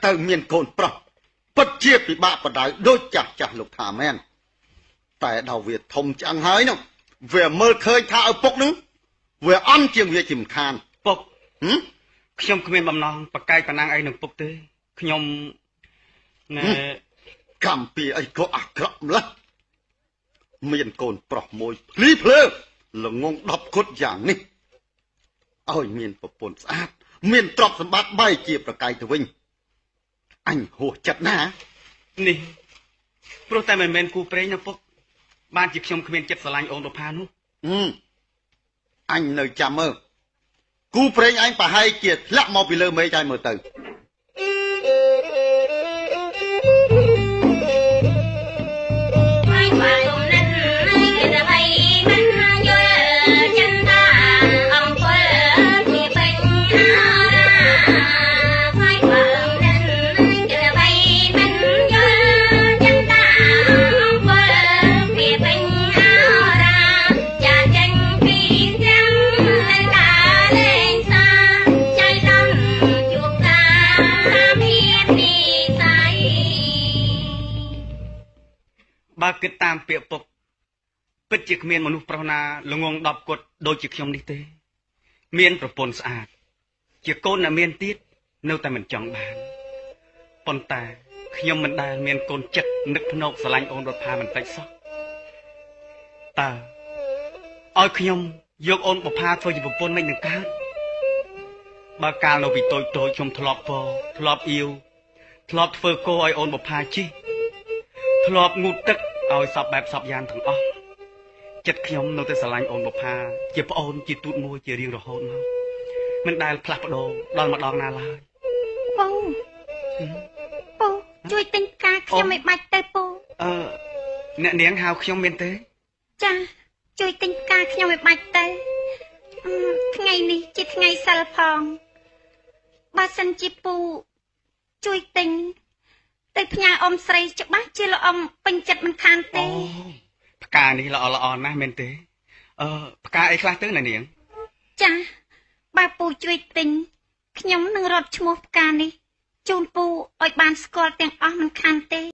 ទៅមានកូនប្រុសពិតជាពិបាកបដៅដូចចាស់លោកថាមែនតែដល់វាធំឆ្អឹងហើយនោះវាមើលឃើញថាឪពុកនឹងវាអន់ជាងវាជំខានពុកខ្ញុំគ្មានបំណងប្រកែកប៉ុណ្ណាអីនឹងពុកទេខ្ញុំណែកម្មពីអីក៏អាក្រក់ម្ល៉េះមានកូនប្រុសមួយភ្លីភ្លើល្ងង10គត់យ៉ាងនេះឲ្យមានប្រពន្ធស្អាតមានទ្រព្យសម្បត្តិបែរជាប្រកែកទៅវិញអញហួសចិត្តណានេះព្រោះតែមិនមែនគូព្រេងណាពុកបានជាខ្ញុំគ្មានចិត្តស្រឡាញ់អូនបុប្ផានោះអញនៅចាំមើលគូព្រេងអញប្រហែលជាធ្លាក់មកពីលើមេឃហើយមើលទៅបើគិតតាមពាក្យពុកពិតជាគ្មានមនុស្សប្រុសណាល្ងង10គត់ដូចជាខ្ញុំនេះទេមានប្រពន្ធស្អាតជាកូនដែលមានទៀតនៅតែមិនចង់បានប៉ុន្តែខ្ញុំមិនដែលមានកូនចិត្តនឹកភ្នែកស្រឡាញ់អូនបុប្ផាមិនតិចសោះតើឲ្យខ្ញុំយកអូនបុប្ផាធ្វើជាប្រពន្ធមិននឹងកើតបើកាលនៅពីតូចខ្ញុំធ្លាប់ធ្លាប់អ៊ីវធ្លាប់ធ្វើគោឲ្យអូនបុប្ផាជិះធ្លាប់ងូតទឹកឲ្យសពបែបសពយ៉ាងទាំងអស់ចិត្តខ្ញុំនៅតែស្រឡាញ់អូនបុប្ផាជាប្អូនជាទូតមួយជារៀងរហូតមកមិនដែលផ្លាស់ប្ដូរដល់ម្ដងណាឡើយពូជួយទិញផ្កាខ្ញុំឲ្យបាច់ទៅពូអ្នកនាងហៅខ្ញុំមែនទេចាជួយទិញផ្កាខ្ញុំឲ្យបាច់ទៅថ្ងៃនេះជាថ្ងៃសិលផងបើសិនជាពូជួយទិញតែផ្ញើអ៊ំស្រីច្បាស់ជាលោកអ៊ំពេញចិត្តមិនខានទេផ្កានេះល្អណាស់មែនទេផ្កាអីខ្លះទៅណានាងចាបើពូជួយទិញខ្ញុំនឹងរត់ឈ្មោះផ្កានេះជូនពូឲ្យបានស្គាល់ទាំងអស់មិនខានទេ